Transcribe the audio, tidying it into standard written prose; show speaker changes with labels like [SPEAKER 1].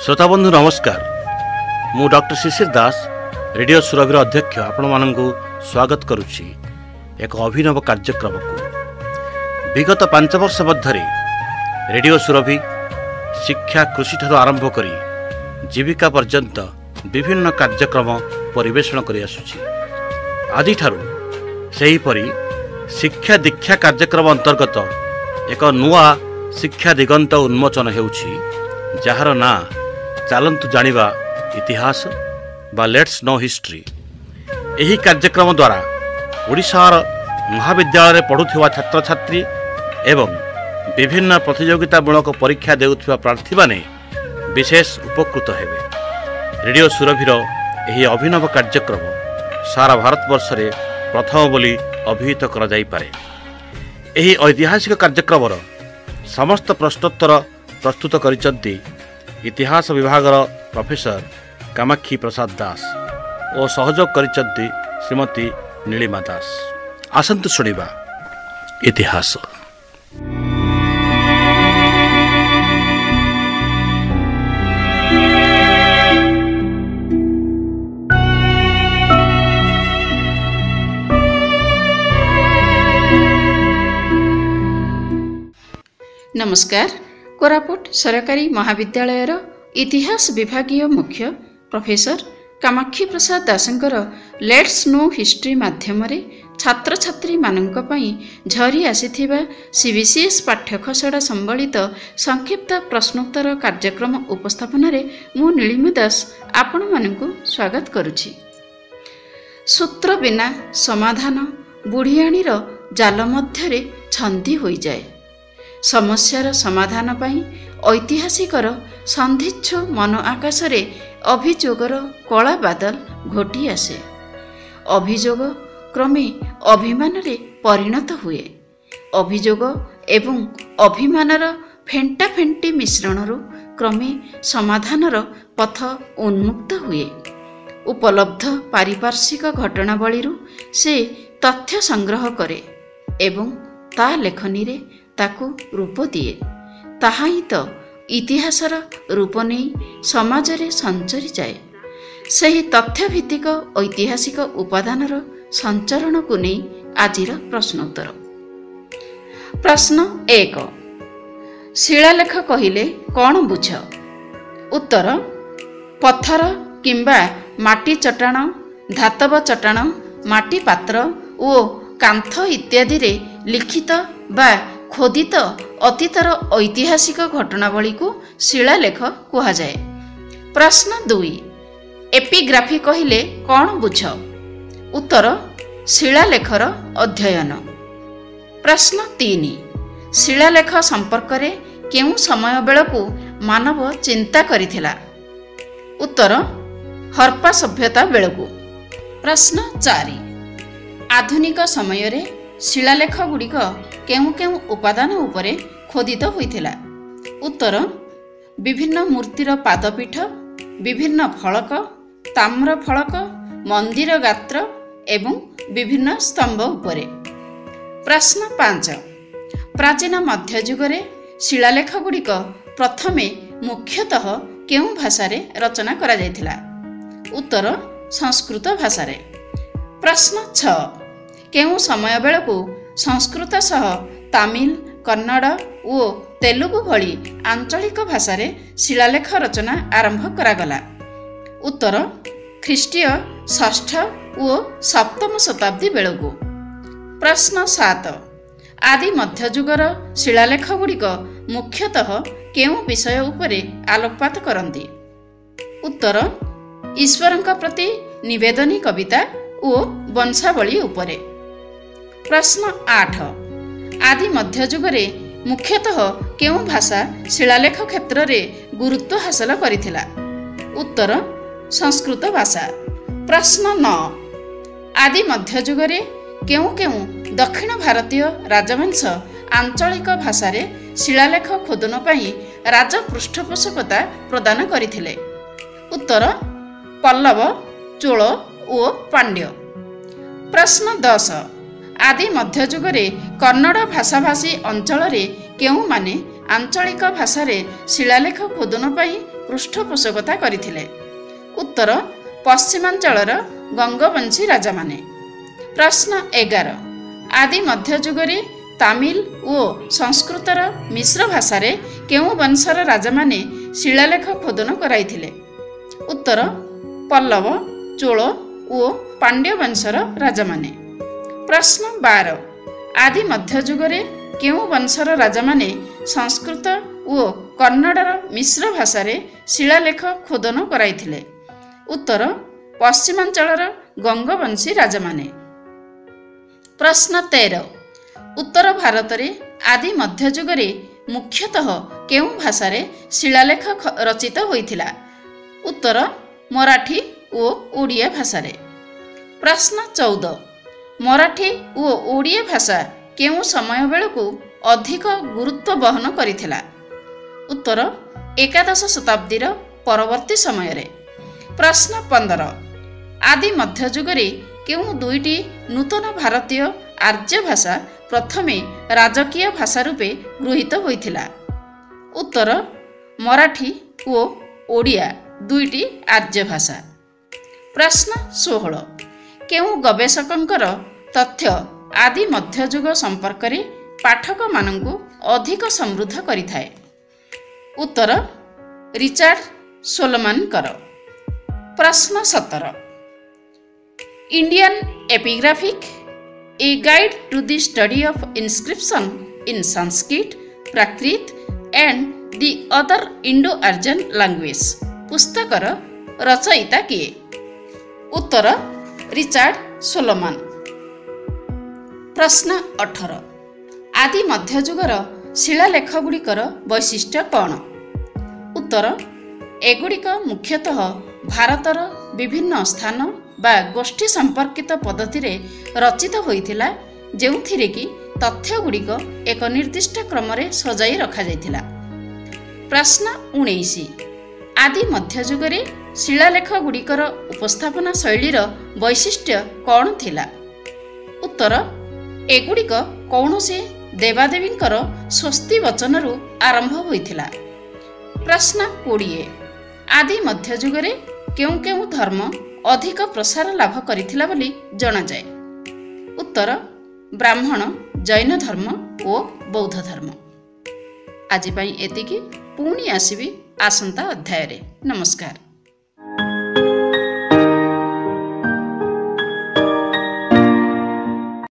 [SPEAKER 1] श्रोता बंधु नमस्कार। मु डॉक्टर शिशिर दास रेडियो सुरभि अध्यक्ष आपण मानक स्वागत करुच्ची एक अभिनव कार्यक्रम को। विगत 5 वर्ष मध्य रेडियो सुरभि शिक्षा कृषि ठार आरंभ करी जीविका पर्यंत विभिन्न कार्यक्रम परिवेषण कर आसुची। आदि ठारू सेहीपरि शिक्षा दीक्षा कार्यक्रम अंतर्गत एक नुआ शिक्षा दिगंत उन्मोचन हेउछि, जार ना चलतु जानिबा इतिहास बा लेट्स नो हिस्ट्री। यही कार्यक्रम द्वारा ओडिशार महाविद्यालय पढ़ुथिबा छात्र छात्री एवं विभिन्न प्रतियोगितामूलक परीक्षा देउथिबा प्रार्थी माने विशेष उपकृत हेबे। रेडियो सुरभिर यही अभिनव कार्यक्रम सारा भारतवर्ष रे प्रथम बोली अभिहित करा जाई पारे। यही ऐतिहासिक कार्यक्रम समस्त प्रश्नोत्तर प्रस्तुत करिसंती इतिहास विभाग प्रोफेसर कामाक्षी प्रसाद दास और सहयोग करिसंती श्रीमती नीलिमा दास। आसंतु सुनिबा इतिहास।
[SPEAKER 2] नमस्कार। कोरापुट सरकारी महाविद्यालयर इतिहास विभागीय मुख्य प्रोफेसर कामाक्षी प्रसाद दासंकर लेट्स नो हिस्ट्री माध्यम छात्र छात्री मानक पई झरी आसीथिबा सीबीसीएस पाठ्यखसड़ा संबलित संक्षिप्त प्रश्नोत्तर कार्यक्रम उपस्थापन रे मु नीलिमा दास आपण मानकु स्वागत करुछि। सूत्र बिना समाधान बुढ़ियाणीर जाल मध्यरे छंदी होई जाए। समस्यार समाधान पाई ऐतिहासिकर संधिच्छु मन आकाशरे अभियोगर कला बादल घोटी आसे। अभियोग क्रमे अभिमान रे परिणत हुए। अभियोग एवं अभिमानर फेंटा फेंटी मिश्रणरू क्रमे समाधानर पथ उन्मुक्त हुए। उपलब्ध पारिपार्श्विक घटनावलीरू से तथ्य संग्रह करे एवं ता लेखनी रे ताकू रूप दिए। ताहा ही तो इतिहासर रूप नहीं समाज रे संचरी जाए। सही तथ्य भित्तिक ऐतिहासिक उपादानर संचरण को नहीं आजिर प्रश्नोत्तर। प्रश्न 1, शिलालेख कहिले कौन बुझ? उत्तर, पत्थर किंबा माटी चट्टाण, धातव चट्टाण, माटी पात्र ओ कांथ इत्यादि रे लिखित बा खोदित अतीतर ऐतिहासिक घटनावली को शिलालेख कहा जाए। प्रश्न 2, एपिग्राफी कहिले कौन बुझ? उत्तर, शिलालेखर अध्ययन। प्रश्न 3, शिलालेख संपर्क रे केउ समय बेलकू मानव चिंता करिथिला? उत्तर, हरप्पा सभ्यता बेलकू। प्रश्न 4, आधुनिक समय रे शिलालेख गुड़िक केउ केउ उपादान उपरे खोदित होइथिला? उत्तर, विभिन्न मूर्तिर पादपीठ, विभिन्न फलक, ताम्र फलक, मंदिर गात्र एवं विभिन्न स्तंभ उपरे। प्रश्न 5, प्राचीन मध्ययुगरे शिलालेख गुड़िक प्रथमे मुख्यतः केउ भाषा रे रचना करा जायथिला? उत्तर, संस्कृत भाषा रे। प्रश्न 6, केउ समय बेलकू संस्कृत सह तमिल, कन्नड़ ओ तेलुगु भली आंचलिक भाषा रे शिलालेख रचना आरंभ करागला? उत्तर, ख्रीष्टीय 6ठ ओ 7म शताब्दी बेलकू। प्रश्न 7, आदि मध्ययुगर शिलालेख गुड़िक मुख्यतः केउ विषय उपरे आलोकपात करती? उत्तर, ईश्वरंक प्रति निवेदनी कविता ओ वंशावली उपरे। प्रश्न 8, आदि मध्ययुगरे मुख्यतः केउ भाषा शिलालेख क्षेत्र रे गुरुत्व हासिल करिथिला? उत्तर, संस्कृत भाषा। प्रश्न 9, आदि मध्ययुगरे केउ केउ दक्षिण भारतीय राजवंश आंचलिक भाषा रे शिलालेख खोदन पई राज पृष्ठपोषकता प्रदान करिथिले? उत्तर, पल्लव, चोल ओ पांड्य। प्रश्न 10, आदि मध्ययुगरे कन्नड़ भाषाभाषी अंचल रे केउ माने आंचलिक भाषा रे शिलालेख खोदन पई ପୃଷ୍ଠପୋଷକତା କରିଥିଲେ। ଉତ୍ତର ପଶ୍ଚିମାଞ୍ଚଳର ଗଙ୍ଗବଂଶୀ ରାଜାମାନେ। ପ୍ରଶ୍ନ 11 ଆଦି ମଧ୍ୟଯୁଗରେ ତାମିଲ ଓ ସଂସ୍କୃତର ମିଶ୍ର ଭାଷାରେ କେଉଁ ବଂଶର ରାଜାମାନେ ଶିଳାଲେଖ ଖୋଦନ କରାଇଥିଲେ? ଉତ୍ତର ପଲ୍ଲବ, ଚୋଳ ଓ ପାଣ୍ଡ୍ୟ ବଂଶର ରାଜାମାନେ। ପ୍ରଶ୍ନ 12 ଆଦି ମଧ୍ୟଯୁଗରେ କେଉଁ ବଂଶର ରାଜାମାନେ ସଂସ୍କୃତ ଓ କନ୍ନଡ଼ର ମିଶ୍ର ଭାଷାରେ ଶିଳାଲେଖ ଖୋଦନ କରାଇଥିଲେ? ଉତ୍ତର ପଶ୍ଚିମାଞ୍ଚଳର ଗଙ୍ଗବଂଶୀ ରାଜାମାନେ। ପ୍ରଶ୍ନ 13 ଉତ୍ତର ଭାରତରେ ଆଦି ମଧ୍ୟଯୁଗରେ ମୁଖ୍ୟତଃ କେଉଁ ଭାଷାରେ ଶିଳାଲେଖ ରଚିତ ହୋଇଥିଲା? ଉତ୍ତର ମରାଠୀ ଓ ଓଡ଼ିଆ ଭାଷାରେ। ପ୍ରଶ୍ନ 14 ମରାଠୀ ଓ ଓଡ଼ିଆ ଭାଷା କେଉଁ ସମୟ ବେଳକୁ ଅଧିକ ଗୁରୁତ୍ୱ ବହନ କରିଥିଲା? ଉତ୍ତର ଏକାଦଶ ଶତାବ୍ଦୀର ପରବର୍ତ୍ତୀ ସମୟରେ। ପ୍ରଶ୍ନ 15 ଆଦି ମଧ୍ୟଯୁଗରେ କେଉଁ ଦୁଇଟି ନୂତନ ଭାରତୀୟ ଆର୍ଯ୍ୟ ଭାଷା ପ୍ରଥମେ ରାଜକୀୟ ଭାଷା ରୂପେ ଗୃହୀତ ହୋଇଥିଲା? ଉତ୍ତର ମରାଠୀ ଓ ଓଡ଼ିଆ ଦୁଇଟି ଆର୍ଯ୍ୟ ଭାଷା। ପ୍ରଶ୍ନ 16 କେଉଁ ଗବେଷକଙ୍କର ତଥ୍ୟ ଆଦି ମଧ୍ୟଯୁଗ ସମ୍ପର୍କରେ ପାଠକମାନଙ୍କୁ ଅଧିକ ସମୃଦ୍ଧ କରିଥାଏ? ଉତ୍ତର ରିଚାର୍ଡ ସୋଲୋମାନଙ୍କର। ପ୍ରଶ୍ନ 17 Indian epigraphic a guide to the study of inscription in Sanskrit, Prakrit and the other Indo Aryan language ପୁସ୍ତକର ରଚୟିତା କିଏ? ଉତ୍ତର ରିଚାର୍ଡ ସୋଲୋମାନ। ପ୍ରଶ୍ନ 18 ଆଦି ମଧ୍ୟଯୁଗର ଶିଳାଲେଖଗୁଡ଼ିକର ବୈଶିଷ୍ଟ୍ୟ କ'ଣ? ଉତ୍ତର ଏଗୁଡ଼ିକ ମୁଖ୍ୟତଃ ଭାରତର ବିଭିନ୍ନ ସ୍ଥାନ ବା ଗୋଷ୍ଠୀ ସମ୍ପର୍କିତ ପଦ୍ଧତିରେ ରଚିତ ହୋଇଥିଲା, ଯେଉଁଥିରେ କି ତଥ୍ୟଗୁଡ଼ିକ ଏକ ନିର୍ଦ୍ଦିଷ୍ଟ କ୍ରମରେ ସଜାଇ ରଖାଯାଇଥିଲା। ପ୍ରଶ୍ନ 19 ଆଦି ମଧ୍ୟଯୁଗରେ ଶିଳାଲେଖଗୁଡ଼ିକର ଉପସ୍ଥାପନା ଶୈଳୀର ବୈଶିଷ୍ଟ୍ୟ କ'ଣ ଥିଲା? ଉତ୍ତର ଏଗୁଡ଼ିକ କୌଣସି ଦେବାଦେବୀଙ୍କର ସ୍ୱସ୍ତି ବଚନରୁ ଆରମ୍ଭ ହୋଇଥିଲା। ପ୍ରଶ୍ନ 20 ଆଦି ମଧ୍ୟଯୁଗରେ କେଉଁ କେଉଁ ଧର୍ମ ଅଧିକ ପ୍ରସାର ଲାଭ କରିଥିଲା ବୋଲି ଜଣାଯାଏ? ଉତ୍ତର ବ୍ରାହ୍ମଣ, ଜୈନ ଧର୍ମ ଓ ବୌଦ୍ଧ ଧର୍ମ। ଆଜି ପାଇଁ ଏତିକି। ପୁଣି ଆସିବି ଆସନ୍ତା ଅଧ୍ୟାୟରେ। ନମସ୍କାର।